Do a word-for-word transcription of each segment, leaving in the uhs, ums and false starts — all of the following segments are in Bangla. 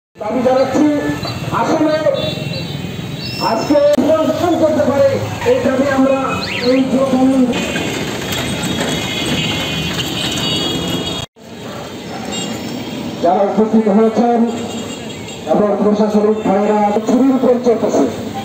দাবি জানাচ্ছি আসলে আজকে করতে পারে এই দাবি আমরা এই যারা উপস্থিত হয়েছেন এবং প্রশাসনিক ভাইয়েরা ছুরির উপর চলতেছে।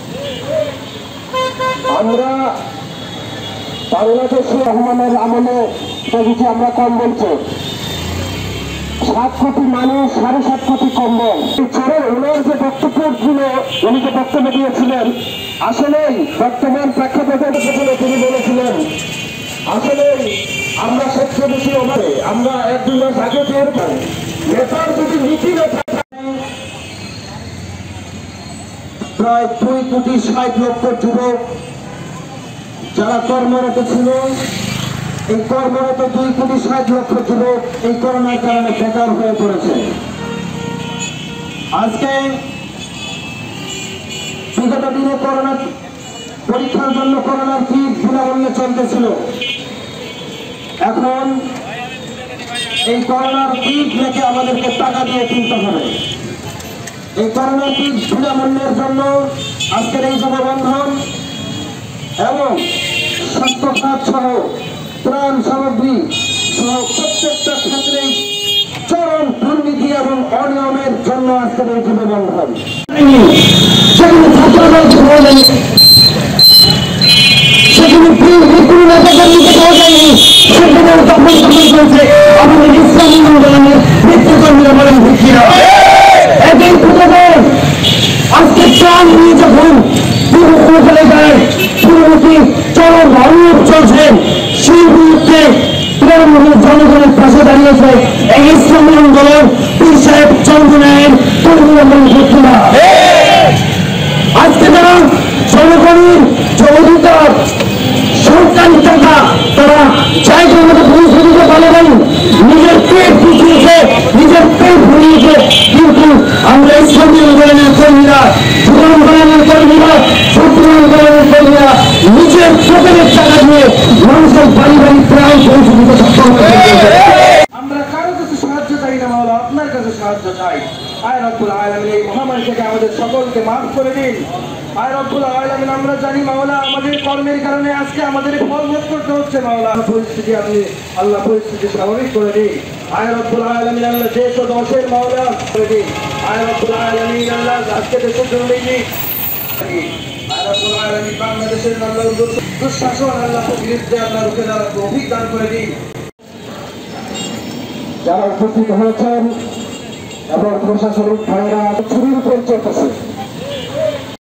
আমরা বাংলাদেশে রহমানের আমলে দেখেছি আমরা কম্বল চোর, সাত কোটি মানুষ সাড়ে সাত কোটি কম্বল চোরের ওনার যে বক্তব্যগুলো উনি যে বক্তব্য দিয়েছিলেন আসলেই বর্তমান প্রেক্ষাপটের পেছনে তিনি বলেছিলেন আসলেই আমরা সবচেয়ে বেশি অভাবে আমরা এক দুই মাস আগে টের পাই নেতার যদি নীতি প্রায় দুই কোটি ষাট লক্ষ যুবক যারা কর্মরত ছিল, এই কর্মরত দুই কোটি ষাট লক্ষ যুবক এই করোনার কারণে বেকার হয়ে পড়েছে। আজকে বিগত দিনে করোনা পরীক্ষার জন্য করোনার কিট বিনামূল্যে চলতেছিল, এখন এই করোনার কিট রেখে আমাদেরকে টাকা দিয়ে কিনতে হবে। এই করোনার কিট বিনামূল্যের জন্য আজকের এই যুববন্ধন এবং স্বাস্থ্য খাত সহ ত্রাণ সামগ্রী সহ প্রত্যেকটা ক্ষেত্রে চরম দুর্নীতি এবং অনিয়মের জন্য আজকের এই যুববন্ধন। সেখানে ছাত্রদল পাওয়া যায়নি, সেখানে কোনো নেতাদের নিতে পাওয়া যায়নি, সেখানে তখন চলছে আমাদের ইসলামী আন্দোলনের নেতৃকর্মীরা বলেন ভিক্ষিরা একই প্রতিবাদ আজকে ত্রাণ নিয়ে যখন পূর্বপুরে চলে যায় পূর্ববর্তী চরম অনিয়ম চলছে সেই মুহূর্তে তৃণমূলের জনগণের পাশে দাঁড়িয়েছে এই ইসলামী আন্দোলন পীর সাহেব চন্দ্রনায়ের তৃণমূল ভিক্ষিরা। আজকে যারা জনগণের যে অধিকার সরকারি টাকা তারা জায়গার মতো পৌঁছে দিতে পারেন, নিজের পেট পুষিয়েছে, নিজের পেট ভরিয়েছে, কিন্তু আমরা ইসলামী আন্দোলনের কর্মীরা যুব আন্দোলনের কর্মীরা ছাত্র আন্দোলনের কর্মীরা নিজের পকেটের টাকা দিয়ে মানুষের বাড়ি বাড়ি প্রায় পৌঁছে দিতে সক্ষম হয়েছে। আমরা কারো কাছে সাহায্য চাই না মাওলা, আপনার কাছে সাহায্য চাই। আয় রব্বুল আলামিন এই মহামারী থেকে আমাদের সকলকে মাফ করে দিন। আয় রব্বুল আলামিন আমরা জানি মাওলা আমাদের কর্মের কারণে আজকে আমাদের ফল ভোগ করতে হচ্ছে মাওলা, পরিস্থিতি আপনি আল্লাহ পরিস্থিতি স্বাভাবিক করে দিন। আয় রব্বুল আলামিন আল্লাহ দেশ ও দশের মাওলা করে দিন। আয় রব্বুল আলামিন আল্লাহ আজকে দেশের জন্য আয় রব্বুল আলামিন বাংলাদেশের আল্লাহ দুঃশাসন আল্লাহ বিরুদ্ধে আল্লাহ রুখে দাঁড়ার তৌফিক দান করে দিন। যারা উপস্থিত হয়েছেন এবং প্রশাসনিক ভাইয়েরা ছুরির উপর চলতেছে।